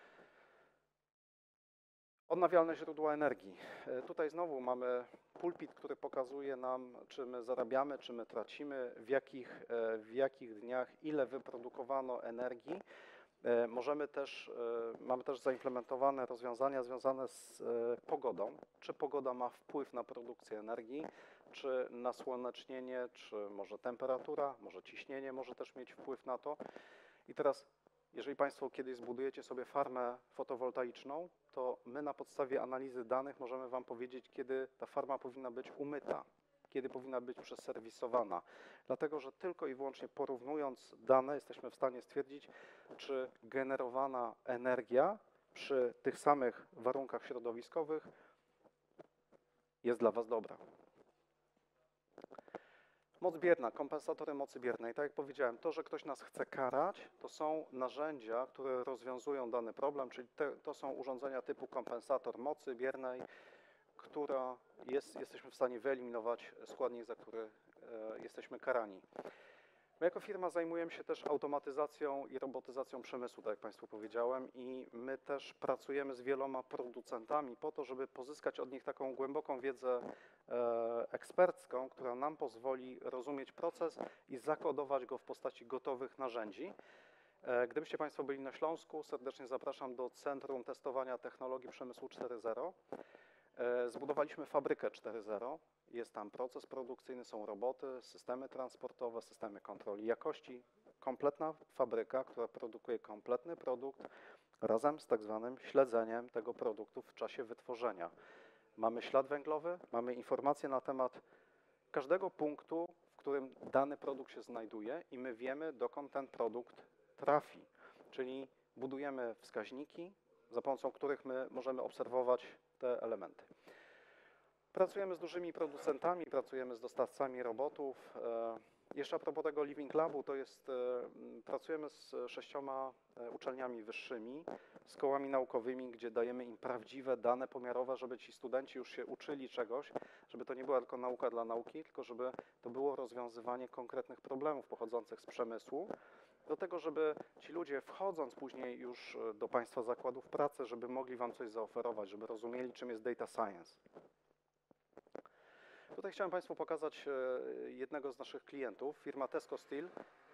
Odnawialne źródła energii. Tutaj znowu mamy pulpit, który pokazuje nam, czy my zarabiamy, czy my tracimy, w jakich, w jakich dniach, ile wyprodukowano energii. Możemy też, mamy też zaimplementowane rozwiązania związane z pogodą. Czy pogoda ma wpływ na produkcję energii, czy nasłonecznienie, czy może temperatura, może ciśnienie może też mieć wpływ na to. I teraz, jeżeli Państwo kiedyś zbudujecie sobie farmę fotowoltaiczną, to my na podstawie analizy danych możemy Wam powiedzieć, kiedy ta farma powinna być umyta, kiedy powinna być przeserwisowana. Dlatego, że tylko i wyłącznie porównując dane jesteśmy w stanie stwierdzić, czy generowana energia przy tych samych warunkach środowiskowych jest dla Was dobra. Moc bierna, kompensatory mocy biernej. Tak jak powiedziałem, to, że ktoś nas chce karać, to są narzędzia, które rozwiązują dany problem, czyli te, to są urządzenia typu kompensator mocy biernej, która jest, jesteśmy w stanie wyeliminować składnik, za który e, jesteśmy karani. My jako firma zajmujemy się też automatyzacją i robotyzacją przemysłu, tak jak Państwu powiedziałem, i my też pracujemy z wieloma producentami po to, żeby pozyskać od nich taką głęboką wiedzę e, ekspercką, która nam pozwoli rozumieć proces i zakodować go w postaci gotowych narzędzi. E, gdybyście Państwo byli na Śląsku, serdecznie zapraszam do Centrum Testowania Technologii Przemysłu cztery zero. E, zbudowaliśmy fabrykę cztery zero. Jest tam proces produkcyjny, są roboty, systemy transportowe, systemy kontroli jakości. Kompletna fabryka, która produkuje kompletny produkt razem z tak zwanym śledzeniem tego produktu w czasie wytworzenia. Mamy ślad węglowy, mamy informacje na temat każdego punktu, w którym dany produkt się znajduje i my wiemy, dokąd ten produkt trafi. Czyli budujemy wskaźniki, za pomocą których my możemy obserwować te elementy. Pracujemy z dużymi producentami, pracujemy z dostawcami robotów. Jeszcze a propos tego Living Labu, to jest, pracujemy z sześcioma uczelniami wyższymi, z kołami naukowymi, gdzie dajemy im prawdziwe dane pomiarowe, żeby ci studenci już się uczyli czegoś, żeby to nie była tylko nauka dla nauki, tylko żeby to było rozwiązywanie konkretnych problemów pochodzących z przemysłu, do tego, żeby ci ludzie, wchodząc później już do Państwa zakładów pracy, żeby mogli Wam coś zaoferować, żeby rozumieli, czym jest data science. Tutaj chciałem Państwu pokazać jednego z naszych klientów, firma Tesco Steel.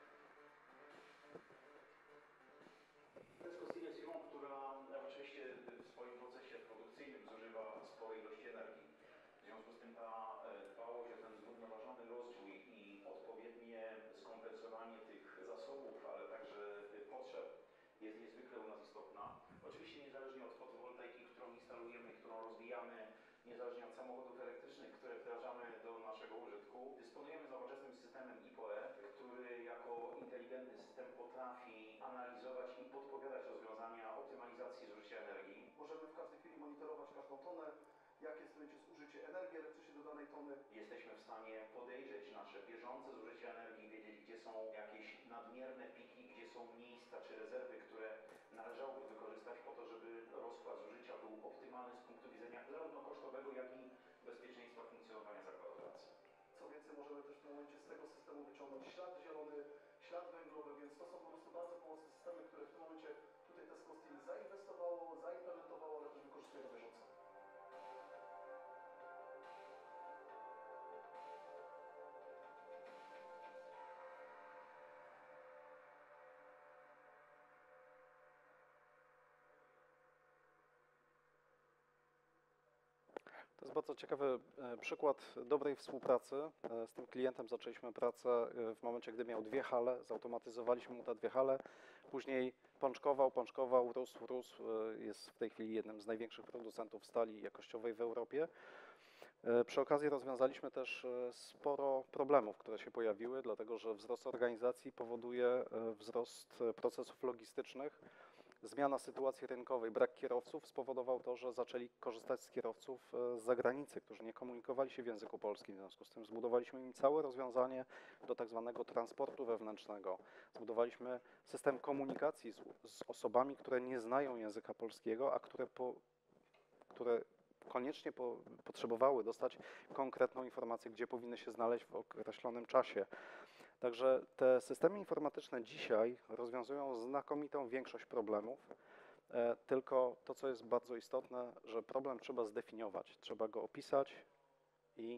Tesco Steel jest firmą, która oczywiście w swoim procesie produkcyjnym zużywa spore ilości energii. W związku z tym ta dbałość o ten zrównoważony rozwój i odpowiednie skompensowanie tych zasobów, ale także potrzeb jest niezwykle u nas istotna. Oczywiście niezależnie od fotowoltaiki, którą instalujemy, którą rozwijamy, niezależnie od samochodów elektrycznych, które wdrażamy do naszego użytku, dysponujemy nowoczesnym systemem I P O E, który jako inteligentny system potrafi analizować i podpowiadać rozwiązania optymalizacji zużycia energii. Możemy w każdej chwili monitorować każdą tonę, jakie będzie zużycie energii elektrycznej do danej tony. Jesteśmy w stanie podejrzeć nasze bieżące zużycie energii, wiedzieć, gdzie są jakieś nadmierne piki, gdzie są miejsca czy rezerwy, które należałoby wykorzystać po to, żeby rozkład zużycia był optymalny z punktu widzenia zarówno kosztowego, jak i bezpieczeństwa funkcjonowania zakładu pracy. Co więcej, możemy też w tym momencie z tego systemu wyciągnąć ślad zielony, ślad węglowy, więc to są po prostu bardzo pomocne systemy, które w tym momencie tutaj Tesco Steel zainwestowało, zaimplementowało, ale też wykorzystuje na bieżąco. To jest bardzo ciekawy przykład dobrej współpracy. Z tym klientem zaczęliśmy pracę w momencie, gdy miał dwie hale, zautomatyzowaliśmy mu te dwie hale, później pączkował, pączkował, rósł, rósł, jest w tej chwili jednym z największych producentów stali jakościowej w Europie. Przy okazji rozwiązaliśmy też sporo problemów, które się pojawiły, dlatego że wzrost organizacji powoduje wzrost procesów logistycznych. Zmiana sytuacji rynkowej, brak kierowców spowodował to, że zaczęli korzystać z kierowców z zagranicy, którzy nie komunikowali się w języku polskim. W związku z tym zbudowaliśmy im całe rozwiązanie do tak zwanego transportu wewnętrznego. Zbudowaliśmy system komunikacji z, z osobami, które nie znają języka polskiego, a które, po, które koniecznie po, potrzebowały dostać konkretną informację, gdzie powinny się znaleźć w określonym czasie. Także te systemy informatyczne dzisiaj rozwiązują znakomitą większość problemów, e, tylko to, co jest bardzo istotne, że problem trzeba zdefiniować, trzeba go opisać i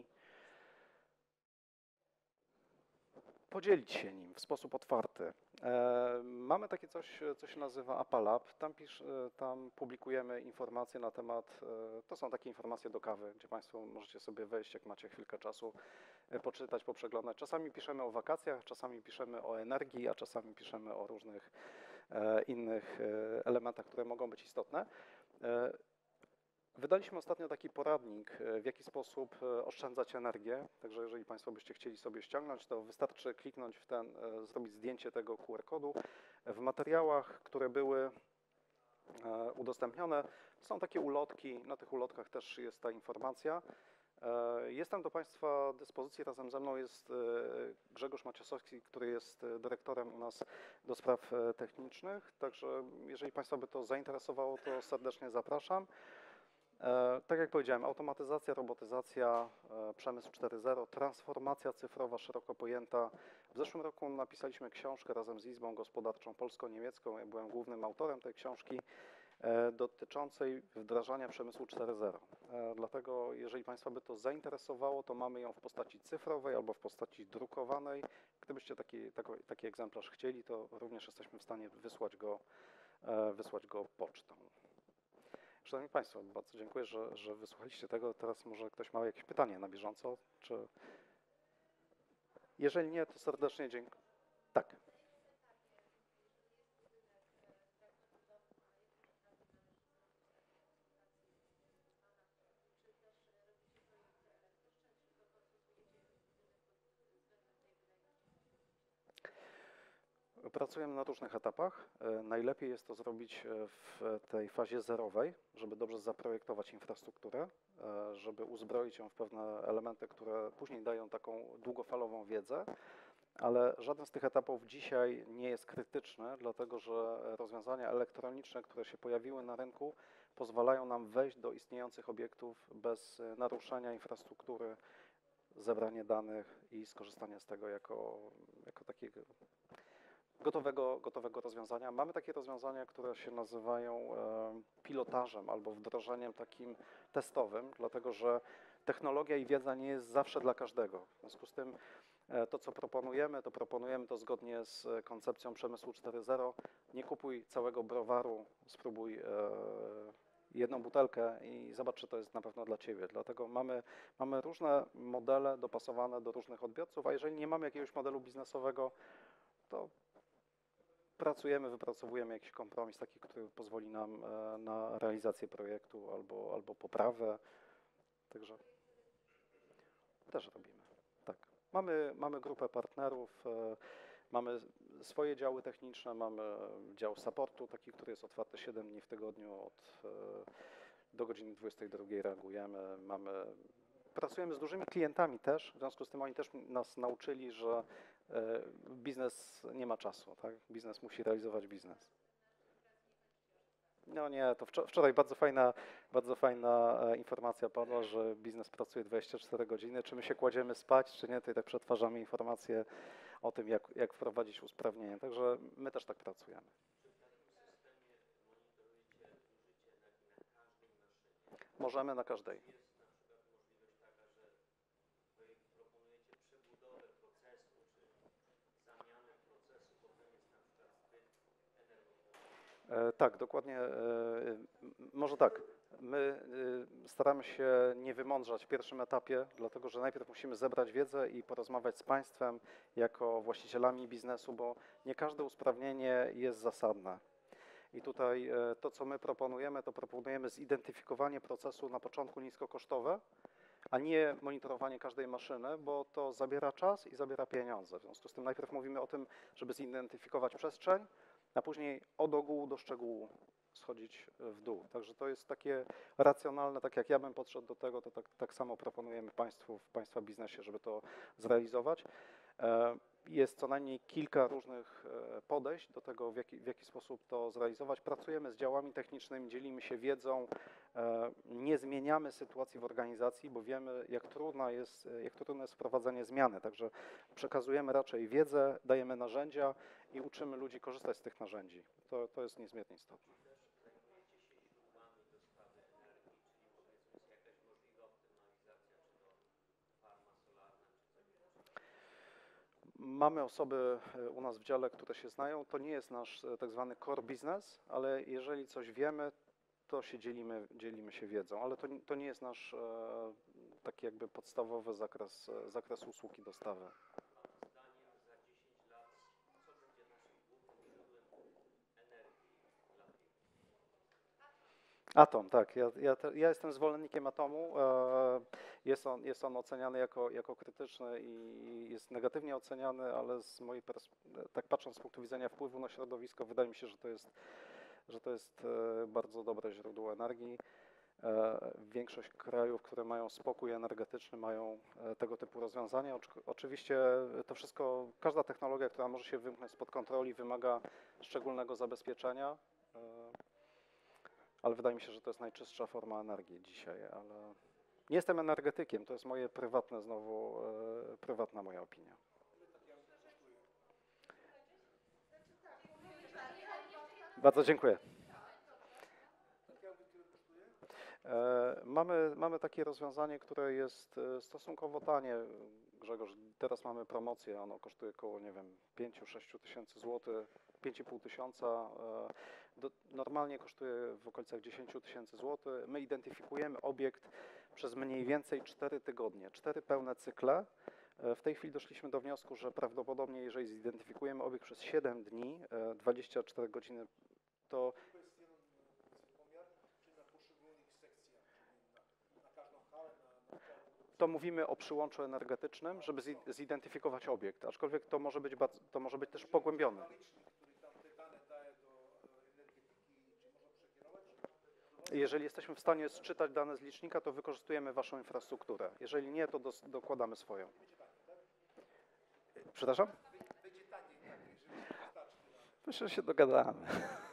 podzielić się nim w sposób otwarty. E, mamy takie coś, co się nazywa Apalab. Tam, pisz, tam publikujemy informacje na temat, e, to są takie informacje do kawy, gdzie Państwo możecie sobie wejść, jak macie chwilkę czasu, e, poczytać, poprzeglądać. Czasami piszemy o wakacjach, czasami piszemy o energii, a czasami piszemy o różnych e, innych e, elementach, które mogą być istotne. E, Wydaliśmy ostatnio taki poradnik, w jaki sposób oszczędzać energię, także jeżeli Państwo byście chcieli sobie ściągnąć, to wystarczy kliknąć w ten, zrobić zdjęcie tego Q R kodu. W materiałach, które były udostępnione, są takie ulotki, na tych ulotkach też jest ta informacja. Jestem do Państwa dyspozycji, razem ze mną jest Grzegorz Maciosowski, który jest dyrektorem u nas do spraw technicznych, także jeżeli Państwa by to zainteresowało, to serdecznie zapraszam. E, tak jak powiedziałem, automatyzacja, robotyzacja, e, przemysł cztery zero, transformacja cyfrowa szeroko pojęta. W zeszłym roku napisaliśmy książkę razem z Izbą Gospodarczą Polsko-Niemiecką. Ja byłem głównym autorem tej książki e, dotyczącej wdrażania przemysłu cztery zero. E, dlatego, jeżeli Państwa by to zainteresowało, to mamy ją w postaci cyfrowej albo w postaci drukowanej. Gdybyście taki, taki, taki egzemplarz chcieli, to również jesteśmy w stanie wysłać go, e, wysłać go pocztą. Szanowni Państwo, bardzo dziękuję, że, że wysłuchaliście tego. Teraz może ktoś ma jakieś pytanie na bieżąco, czy... Jeżeli nie, to serdecznie dziękuję. Tak. Pracujemy na różnych etapach. E, Najlepiej jest to zrobić e, w tej fazie zerowej, żeby dobrze zaprojektować infrastrukturę, e, żeby uzbroić ją w pewne elementy, które później dają taką długofalową wiedzę, ale żaden z tych etapów dzisiaj nie jest krytyczny, dlatego że rozwiązania elektroniczne, które się pojawiły na rynku, pozwalają nam wejść do istniejących obiektów bez e, naruszenia infrastruktury, zebranie danych i skorzystanie z tego jako, jako takiego Gotowego, gotowego rozwiązania. Mamy takie rozwiązania, które się nazywają e, pilotażem albo wdrożeniem takim testowym, dlatego że technologia i wiedza nie jest zawsze dla każdego. W związku z tym e, to, co proponujemy, to proponujemy to zgodnie z koncepcją przemysłu cztery zero. Nie kupuj całego browaru, spróbuj e, jedną butelkę i zobacz, czy to jest na pewno dla Ciebie. Dlatego mamy, mamy różne modele dopasowane do różnych odbiorców, a jeżeli nie mamy jakiegoś modelu biznesowego, to pracujemy, wypracowujemy jakiś kompromis taki, który pozwoli nam e, na realizację projektu albo, albo poprawę. Także też robimy. Tak. Mamy, mamy grupę partnerów, e, mamy swoje działy techniczne, mamy dział supportu, taki, który jest otwarty siedem dni w tygodniu, od, e, do godziny dwudziestej drugiej reagujemy. Mamy, pracujemy z dużymi klientami też, w związku z tym oni też nas nauczyli, że e, biznes nie ma czasu, tak? Biznes musi realizować biznes. No nie, to wczor- wczoraj bardzo fajna, bardzo fajna e, informacja padła, że biznes pracuje dwadzieścia cztery godziny. Czy my się kładziemy spać, czy nie, to i tak przetwarzamy informacje o tym, jak, jak wprowadzić usprawnienie. Także my też tak pracujemy. Możemy na każdej. E, Tak, dokładnie. e, m- Może tak. My y, staramy się nie wymądrzać w pierwszym etapie, dlatego że najpierw musimy zebrać wiedzę i porozmawiać z Państwem jako właścicielami biznesu, bo nie każde usprawnienie jest zasadne. I tutaj e, to, co my proponujemy, to proponujemy zidentyfikowanie procesu na początku niskokosztowe, a nie monitorowanie każdej maszyny, bo to zabiera czas i zabiera pieniądze. W związku z tym najpierw mówimy o tym, żeby zidentyfikować przestrzeń, a później od ogółu do szczegółu schodzić w dół. Także to jest takie racjonalne, tak jak ja bym podszedł do tego, to tak, tak samo proponujemy Państwu w Państwa biznesie, żeby to zrealizować. E, Jest co najmniej kilka różnych e, podejść do tego, w jaki, w jaki sposób to zrealizować. Pracujemy z działami technicznymi, dzielimy się wiedzą, e, nie zmieniamy sytuacji w organizacji, bo wiemy, jak trudna jest, jak trudne jest wprowadzenie zmiany. Także przekazujemy raczej wiedzę, dajemy narzędzia i uczymy ludzi korzystać z tych narzędzi. To, to jest niezmiernie istotne. Mamy osoby e, u nas w dziale, które się znają. To nie jest nasz e, tak zwany core business, ale jeżeli coś wiemy, to się dzielimy, dzielimy się wiedzą, ale to, nie- to nie jest nasz e, taki jakby podstawowy zakres, e, zakres usług i dostawy. Atom, tak. Ja, ja, te, ja jestem zwolennikiem atomu. E, jest, on, jest on oceniany jako, jako krytyczny i jest negatywnie oceniany, ale z mojej perspektywy, tak patrząc z punktu widzenia wpływu na środowisko, wydaje mi się, że to jest, że to jest e, bardzo dobre źródło energii. E, Większość krajów, które mają spokój energetyczny, mają e, tego typu rozwiązania. Oczy- Oczywiście to wszystko, każda technologia, która może się wymknąć spod kontroli, wymaga szczególnego zabezpieczenia. E, ale wydaje mi się, że to jest najczystsza forma energii dzisiaj, ale nie jestem energetykiem, to jest moje prywatne znowu, e, prywatna moja opinia. Bardzo dziękuję. E, Mamy, mamy takie rozwiązanie, które jest e, stosunkowo tanie. Grzegorz, teraz mamy promocję, ono kosztuje około, nie wiem, pięć do sześciu tysięcy złotych, pięć i pół tysiąca. e, do- Normalnie kosztuje w okolicach dziesięć tysięcy złotych. My identyfikujemy obiekt przez mniej więcej cztery tygodnie, cztery pełne cykle. E, W tej chwili doszliśmy do wniosku, że prawdopodobnie, jeżeli zidentyfikujemy obiekt przez siedem dni, e, dwadzieścia cztery godziny, to To jest jeden pomiar, czyli na poszczególnych sekcjach, czyli na, na każdą halę, na, na działu. to mówimy o przyłączu energetycznym, żeby zi- zidentyfikować obiekt, aczkolwiek to może być, bardzo, to może być też pogłębione. Licznik, który tam te dane daje do e, energetyki, czy można przekierować? Czy... Jeżeli jesteśmy w stanie sczytać dane z licznika, to wykorzystujemy Waszą infrastrukturę. Jeżeli nie, to dos- dokładamy swoją. Przepraszam? Będzie taniej, tak, jeżeli się dostarczy te dane. Myślę, że się dogadamy.